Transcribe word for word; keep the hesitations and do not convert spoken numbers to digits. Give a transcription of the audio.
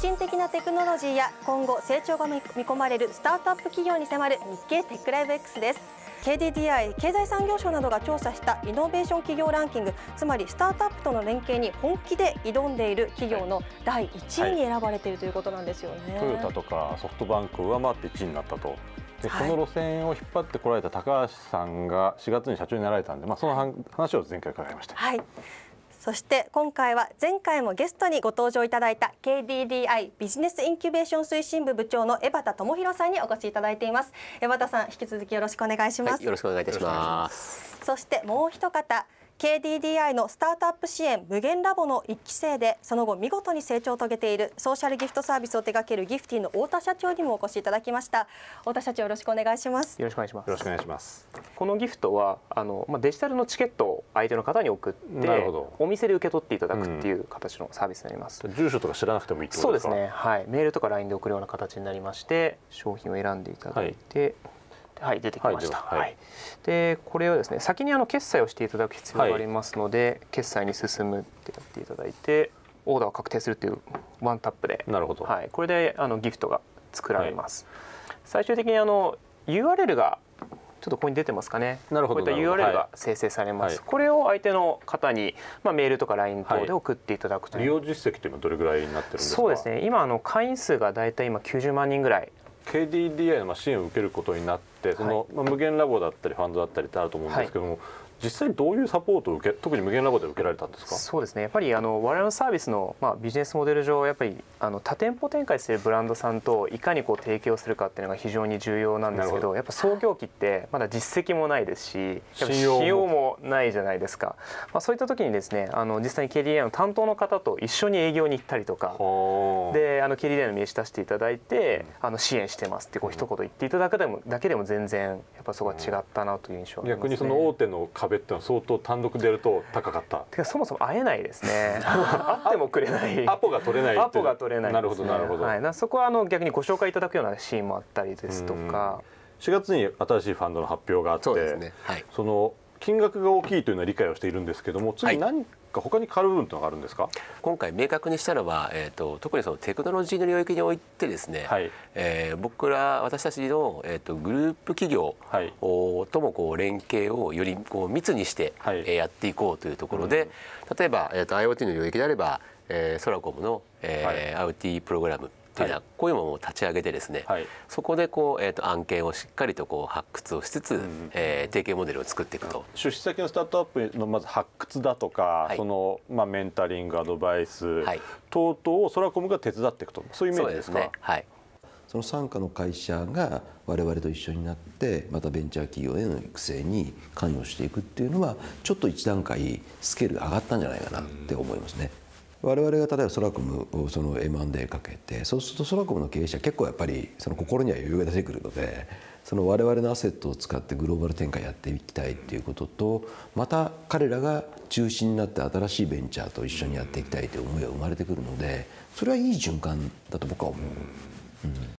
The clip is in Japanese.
進的なテクノロジーや今後成長が見込まれるスタートアップ企業に迫る日経テックライブ X です。ケーディーディーアイ 経済産業省などが調査したイノベーション企業ランキング、つまりスタートアップとの連携に本気で挑んでいる企業のだいいちいに選ばれているということなんですよね。 はい、トヨタとかソフトバンクを上回っていちいになったと。でこの路線を引っ張ってこられた高橋さんがしがつに社長になられたんで、まあ、その話を前回伺いました。 はい、そして今回は前回もゲストにご登場いただいた ケーディーディーアイ ビジネスインキュベーション推進部部長の江端智博さんにお越しいただいています。江端さん、引き続きよろしくお願いします。はい、 よろしくお願いいたします。 そしてもう一方、ケーディーディーアイ のスタートアップ支援無限ラボのいっき生で、その後見事に成長を遂げているソーシャルギフトサービスを手掛けるギフティの太田社長にもお越しいただきました。太田社長、よろしくお願いします。 よろしくお願いします。 よろしくお願いします。 このギフトはあの、まあ、デジタルのチケットを相手の方に送ってお店で受け取っていただくっていう形のサービスになります。 うん、住所とか知らなくてもいいってことですか？ そうですね、はい、メールとか ライン で送るような形になりまして、商品を選んでいただいて、はいはい、出てきました。はい、はい、でこれをですね、先にあの決済をしていただく必要がありますので、はい、決済に進むってやっていただいて、オーダーを確定するっていうワンタップで、 なるほど、 はい、これであのギフトが作られます。はい、最終的にあの ユーアールエル がちょっとここに出てますかね。 なるほど、 こういった ユーアールエル が生成されます。はい、これを相手の方に、まあ、メールとか ライン 等で送っていただくという、 はい、利用実績というのはどれぐらいになってるんですか？ そうですね、今あの会員数がだいたい今きゅうじゅうまんにんぐらい。 ケーディーディーアイ の支援を受けることになって、その、はい、無限ラボだったりファンドだったりってあると思うんですけども、はい、実際どういうサポートを受け、特に無限ラボで受けられたんですか？ そうですね、やっぱりあの我々のサービスの、まあ、ビジネスモデル上、やっぱりあの多店舗展開しているブランドさんといかにこう提供するかっていうのが非常に重要なんですけど、やっぱ創業期ってまだ実績もないですし、信用も、信用もないじゃないですか。まあ、そういった時にですね、あの実際に ケーディーディーアイ の担当の方と一緒に営業に行ったりとかで、あの ケーディーディーアイ の名刺出していただいて、あの支援してますってこう一言言っていただけでもだけでも全然やっぱそこは違ったなという印象がありますね。 逆にその大手の壁っていうのは相当単独でやると高かった。 てかそもそも会えないですね。会ってもくれない。 アポが取れない。 アポが取れない、ね。 なるほどなるほど。 はい、そこはあの逆にご紹介いただくようなシーンもあったりですとか。 しがつに新しいファンドの発表があって、 そうですね、はい、 その金額が大きいというのは理解をしているんですけども、次何か他に変わる部分というのがあるんですか？はい、 今回明確にしたのは、えー、と特にそのテクノロジーの領域においてですね、はい、えー、僕ら私たちの、えー、とグループ企業、はい、ともこう連携をよりこう密にして、はい、えー、やっていこうというところで、うん、例えば、えー、と IoT の領域であれば、えー、ソラコムの、えーはい、IoT プログラムというのはこういうものを立ち上げてですね、はい、そこでこう、えー、と案件をしっかりとこう発掘をしつつ、うん、えー、提携モデルを作っていくと。 出資先のスタートアップのまず発掘だとか、はい、そのまあ、メンタリングアドバイス、はい、等々をソラコムが手伝っていくと、そういうイメージですか？ そうですね、はい、 その傘下の会社が我々と一緒になってまたベンチャー企業への育成に関与していくっていうのはちょっと一段階スケールが上がったんじゃないかなって思いますね。我々が例えばソラコムをその エムアンドエー かけて、そうするとソラコムの経営者結構やっぱりその心には余裕が出てくるので、その我々のアセットを使ってグローバル展開やっていきたいっていうことと、また彼らが中心になって新しいベンチャーと一緒にやっていきたいという思いが生まれてくるので、それはいい循環だと僕は思う。うん